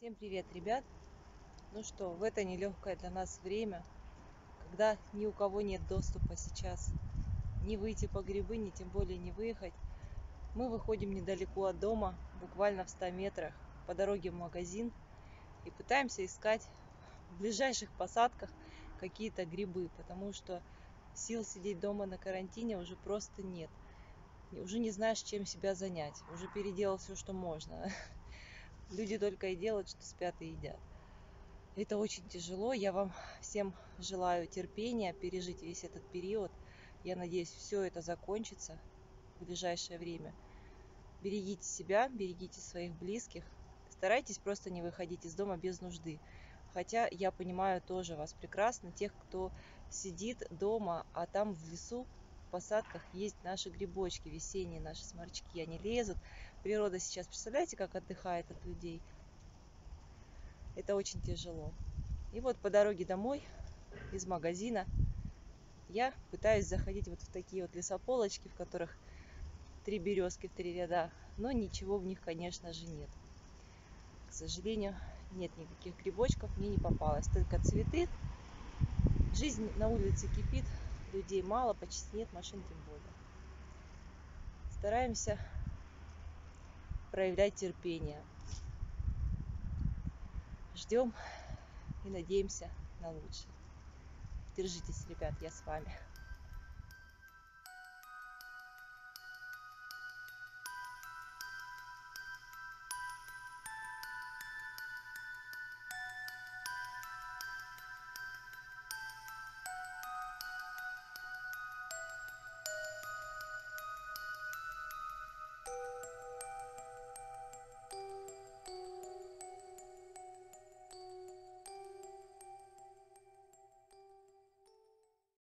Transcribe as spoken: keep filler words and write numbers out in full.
Всем привет, ребят! Ну что, в это нелегкое для нас время, когда ни у кого нет доступа сейчас ни выйти по грибы, ни тем более не выехать, мы выходим недалеко от дома, буквально в ста метрах, по дороге в магазин и пытаемся искать в ближайших посадках какие-то грибы, потому что сил сидеть дома на карантине уже просто нет. Уже не знаешь, чем себя занять, уже переделал все, что можно. Люди только и делают, что спят и едят. Это очень тяжело. Я вам всем желаю терпения, пережить весь этот период. Я надеюсь, все это закончится в ближайшее время. Берегите себя, берегите своих близких. Старайтесь просто не выходить из дома без нужды. Хотя я понимаю тоже вас прекрасно, тех, кто сидит дома, а там в лесу, в посадках есть наши грибочки весенние, наши сморчки. Они лезут. Природа сейчас, представляете, как отдыхает от людей? Это очень тяжело. И вот по дороге домой из магазина я пытаюсь заходить вот в такие вот лесополочки, в которых три березки в три ряда, но ничего в них, конечно же, нет. К сожалению, нет никаких грибочков, мне не попалось, только цветы. Жизнь на улице кипит, людей мало, почти нет, машин тем более. Стараемся проявлять терпение. Ждем и надеемся на лучшее. Держитесь, ребят, я с вами.